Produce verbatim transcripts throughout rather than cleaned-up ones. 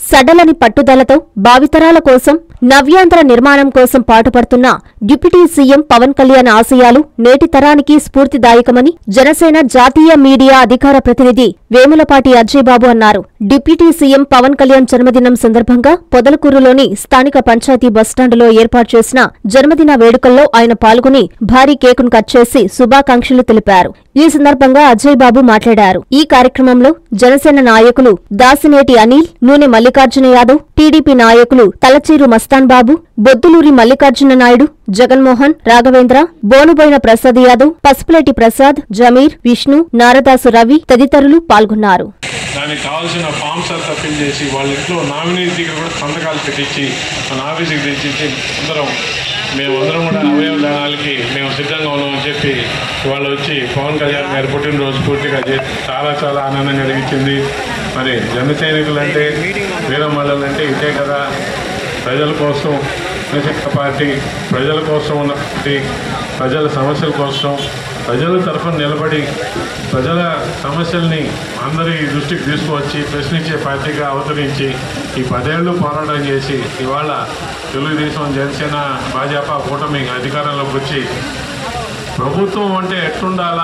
సడలని పట్టుదలతో భావితరాల కోసం నవ్యాంధ్ర నిర్మాణం కోసం పాటుపడుతున్న డిప్యూటీ సీఎం పవన్ కళ్యాణ్ ఆశయాలు నేటి తరానికి స్ఫూర్తిదాయకమని జనసేన జాతీయ మీడియా అధికార ప్రతినిధి వేములపాటి అజయ్ బాబు అన్నారు. డిప్యూటీ సీఎం పవన్ కళ్యాణ్ జన్మదినం సందర్భంగా పొదలకూరులోని స్థానిక పంచాయతీ బస్టాండులో ఏర్పాటు చేసిన జన్మదిన వేడుకల్లో ఆయన పాల్గొని భారీ కేకును కట్ చేసి శుభాకాంక్షలు తెలిపారు. ఈ సందర్భంగా అజయ్ బాబు మాట్లాడారు. ఈ కార్యక్రమంలో జనసేన నాయకులు దాసినేటి అనిల్, నూనె మల్లికార్జున యాదవ్, టీడీపీ నాయకులు తలచీరు మస్తాన్ బాబు, బొద్దులూరి మల్లికార్జున నాయుడు, జగన్మోహన్, రాఘవేంద్ర, బోనుబోయిన ప్రసాద్ యాదవ్, పసుపులేటి ప్రసాద్, జమీర్, విష్ణు, నారదాసు రవి తదితరులు పాల్గొన్నారు. దానికి కావాల్సిన ఫామ్స్ అంతా ఫిల్ చేసి వాళ్ళ ఇంట్లో నామినీ దగ్గర కూడా సంతకాలు పెట్టించి మన ఆఫీస్కి తెచ్చి అందరం మేమందరం కూడా అవయవ దానాలకి మేము సిద్ధంగా ఉన్నామని చెప్పి వాళ్ళు వచ్చి పవన్ కళ్యాణ్ గారి పుట్టినరోజు పూర్తిగా చాలా చాలా ఆనందం కలిగించింది. మరి జన సైనికులు అంటే వీరమల్లలు అంటే ఇదే కదా, ప్రజల కోసం జనసేన పార్టీ ప్రజల కోసం ఉన్న పార్టీ, ప్రజల సమస్యల కోసం ప్రజల తరఫున నిలబడి ప్రజల సమస్యల్ని అందరి దృష్టికి తీసుకువచ్చి ప్రశ్నించే పార్టీగా అవతరించి ఈ పదేళ్లు పోరాటం చేసి ఇవాళ తెలుగుదేశం, జనసేన, భాజపా కూటమి అధికారంలోకి వచ్చి ప్రభుత్వం అంటే ఎట్లుండాలా,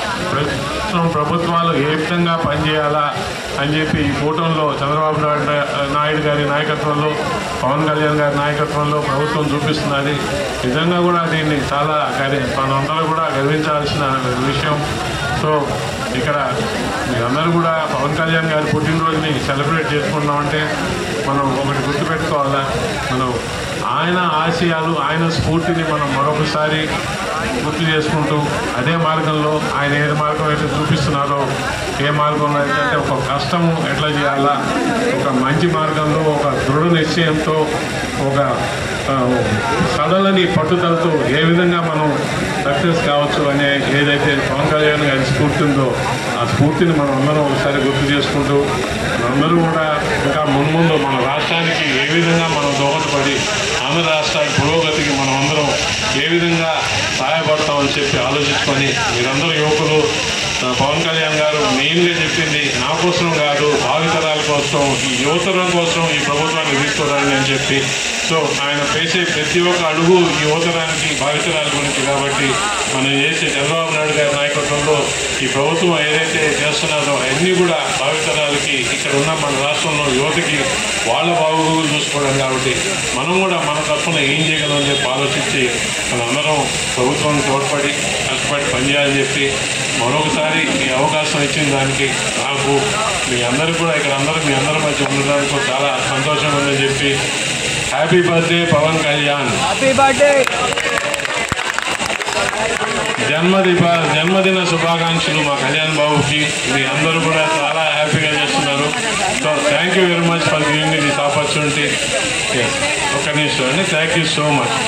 ప్రభుత్వాలు ఏ విధంగా పనిచేయాలా అని చెప్పి ఈ కూటమిలో చంద్రబాబు నాయుడు గారి నాయకత్వంలో, పవన్ కళ్యాణ్ గారి నాయకత్వంలో ప్రభుత్వం చూపిస్తున్నది. నిజంగా కూడా దీన్ని చాలా మనందరూ కూడా గర్వించాల్సిన విషయం. సో ఇక్కడ మీరందరూ కూడా పవన్ కళ్యాణ్ గారి పుట్టినరోజుని సెలబ్రేట్ చేసుకున్నామంటే మనం ఒకటి గుర్తుపెట్టుకోవాలా, మనం ఆయన ఆశయాలు, ఆయన స్ఫూర్తిని మనం మరొకసారి గుర్తు చేసుకుంటూ అదే మార్గంలో ఆయన ఏ మార్గం అయితే చూపిస్తున్నారో, ఏ మార్గంలో అయితే ఒక కష్టము ఎట్లా చేయాలా, ఒక మంచి మార్గంలో ఒక దృఢ నిశ్చయంతో ఒక సడలని పట్టుదలతో ఏ విధంగా మనం సక్సెస్ కావచ్చు అనే ఏదైతే పవన్ కళ్యాణ్ గారి స్ఫూర్తి ఉందో ఆ స్ఫూర్తిని మనం అందరం ఒకసారి గుర్తు చేసుకుంటూ మనందరూ కూడా ఇంకా మున్ముందు మన రాష్ట్రానికి ఏ విధంగా మనం దోహదపడి ఆంధ్ర రాష్ట్ర పురోగతికి మనం అందరం ఏ విధంగా సహాయపడతామని చెప్పి ఆలోచించుకొని మీరందరూ యువకులు పవన్ కళ్యాణ్ గారు మెయిన్గా చెప్పింది నా కోసం కాదు, భావితరాల కోసం, ఈ యువతరం కోసం ఈ ప్రభుత్వాన్ని తీసుకోవడానికి అని చెప్పి. సో ఆయన వేసే ప్రతి ఒక్క అడుగు ఈ యువతరానికి, భావితరాల గురించి. కాబట్టి మనం చేసే చంద్రబాబు నాయుడు గారి నాయకత్వంలో ఈ ప్రభుత్వం ఏదైతే చేస్తున్నారో అవన్నీ కూడా భావితరాలకి, ఇక్కడ ఉన్న మన రాష్ట్రంలో యువతకి వాళ్ళ బాగోగులు చూసుకోవడం. కాబట్టి మనం కూడా మన తరఫున ఏం చేయగలమని చెప్పి ఆలోచించి మనందరం ప్రభుత్వానికి తోడ్పడి కష్టపడి పనిచేయాలని చెప్పి మరొకసారి ఈ అవకాశం ఇచ్చిన దానికి నాకు మీ అందరూ కూడా ఇక్కడ అందరూ మీ అందరి మధ్య ఉండడానికి చాలా సంతోషంగా ఉందని చెప్పి happy birthday Pawan Kalyan, happy birthday, జన్మదిన జన్మదిన శుభాకాంక్షలు మా కళ్యాణ్ బాబుకి. మీ అందరూ కూడా చాలా హ్యాపీగా చేస్తున్నారు. So thank you very much for giving me this opportunity. ఒక్క నిమిషం అండి. Thank you so much.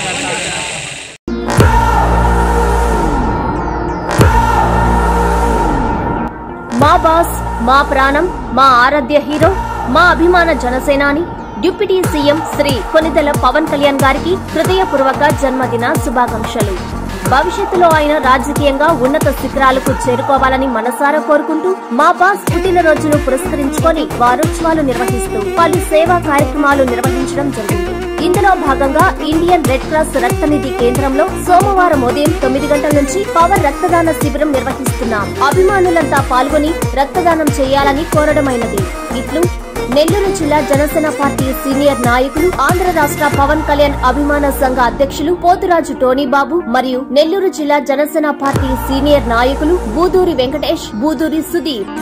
మా బాస్, మా ప్రాణం, మా ఆరాధ్య హీరో, మా అభిమాన జనసేనాని డిప్యూటీ సీఎం శ్రీ కొనిదెల పవన్ కళ్యాణ్ గారికి హృదయపూర్వక జన్మదిన శుభాకాంక్షలు. భవిష్యత్తులో ఆయన రాజకీయంగా ఉన్నత శిఖరాలకు చేరుకోవాలని మనసారా కోరుకుంటూ మా బాస్ పుట్టినరోజును పురస్కరించుకొని వారోత్సవాలు నిర్వహిస్తూ పలు సేవా కార్యక్రమాలు నిర్వహించడం జరిగింది. ఇందులో భాగంగా ఇండియన్ రెడ్ క్రాస్ రక్తనిధి కేంద్రంలో సోమవారం ఉదయం తొమ్మిది గంటల నుంచి పవర్ రక్తదాన శిబిరం నిర్వహిస్తున్నాం. అభిమానులంతా పాల్గొని రక్తదానం చేయాలని కోరడమైనది. ఇట్లు నెల్లూరు జిల్లా జనసేన పార్టీ సీనియర్ నాయకులు, ఆంధ్ర రాష్ట్ర పవన్ కళ్యాణ్ అభిమాన సంఘ అధ్యక్షులు పోతురాజు టోనీబాబు మరియు నెల్లూరు జిల్లా జనసేన పార్టీ సీనియర్ నాయకులు బూదూరి వెంకటేష్, బూదూరి సుధీర్.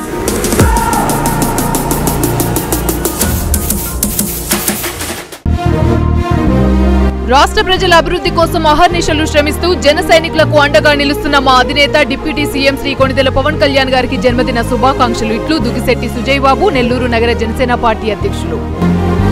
రాష్ట్ర ప్రజల అభివృద్ధి కోసం అహర్నిశలు శ్రమిస్తూ జన సైనికులకు అండగా నిలుస్తున్న మా అధినేత డిప్యూటీ సీఎం శ్రీ కొనిదెల పవన్ కళ్యాణ్ గారికి జన్మదిన శుభాకాంక్షలు. ఇట్లు దుగిశెట్టి సుజయ్ బాబు, నెల్లూరు నగర జనసేన పార్టీ అధ్యక్షులు.